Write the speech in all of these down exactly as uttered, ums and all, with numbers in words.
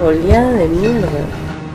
Oleada de mierda.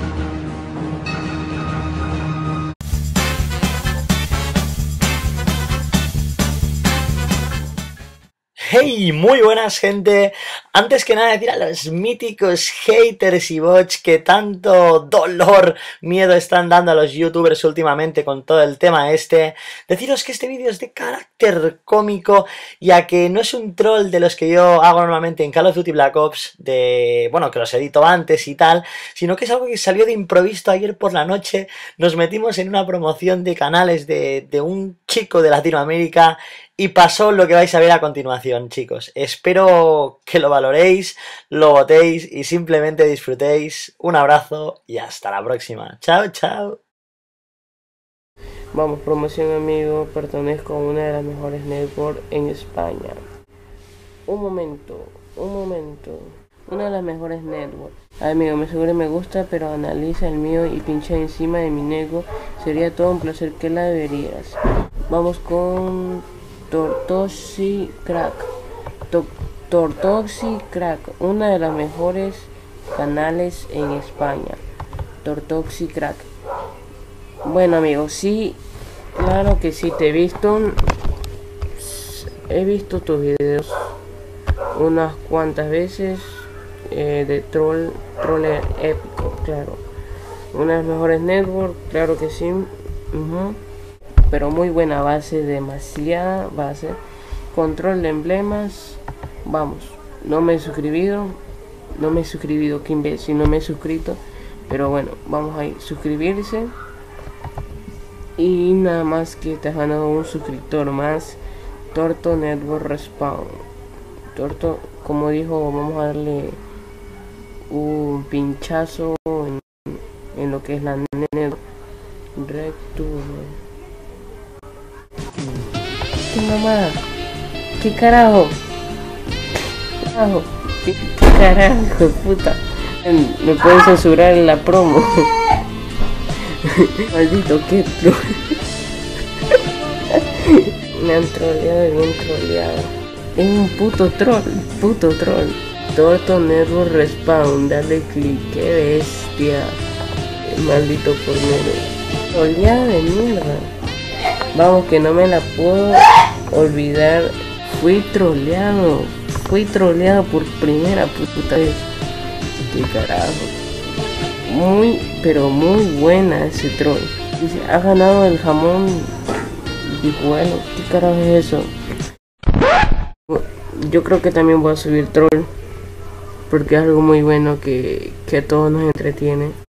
Hey, muy buenas gente. Antes que nada decir a los míticos haters y bots que tanto dolor, miedo están dando a los youtubers últimamente con todo el tema este, deciros que este vídeo es de carácter cómico, ya que no es un troll de los que yo hago normalmente en Call of Duty Black Ops, de, bueno, que los edito antes y tal, sino que es algo que salió de improviso ayer por la noche. Nos metimos en una promoción de canales de, de un chico de Latinoamérica y pasó lo que vais a ver a continuación, chicos. Espero que lo valoréis, lo votéis y simplemente disfrutéis. Un abrazo y hasta la próxima. Chao, chao. Vamos, promoción amigo, pertenezco a una de las mejores networks en España. Un momento, un momento. Una de las mejores networks. Ay, amigo, me seguro me gusta, pero analiza el mío y pincha encima de mi nego. Sería todo un placer que la verías. Vamos con Tortoxi Crack. To Tortoxi Crack, una de las mejores canales en España. Tortoxi Crack. Bueno, amigos, sí, claro que sí, te he visto. He visto tus videos unas cuantas veces eh, de troll, troller épico, claro. Una de las mejores networks, claro que sí. Uh-huh. Pero muy buena base, demasiada base. Control de emblemas. Vamos, no me he suscribido. No me he suscribido, que imbécil, no me he suscrito. Pero bueno, vamos a ir, suscribirse. Y nada más que te has ganado un suscriptor más. Torto Network Respawn. Torto, como dijo, vamos a darle un pinchazo en, en lo que es la network. Recture. ¿Qué mamá? ¿Qué carajo? ¿Qué carajo? ¿Qué, qué carajo, puta? Me pueden censurar en la promo. Maldito que troll. Me han troleado, bien troleado. Es un puto troll, puto troll. Torto Network Respawn, dale click, qué bestia. Maldito pornero. Troleada de mierda. Vamos, que no me la puedo olvidar. Fui troleado. Fui troleado por primera puta vez. Qué carajo. Muy, pero muy buena ese troll. Dice, ha ganado el jamón. Y bueno, ¿qué carajo es eso? Yo creo que también voy a subir troll. Porque es algo muy bueno que, que a todos nos entretiene.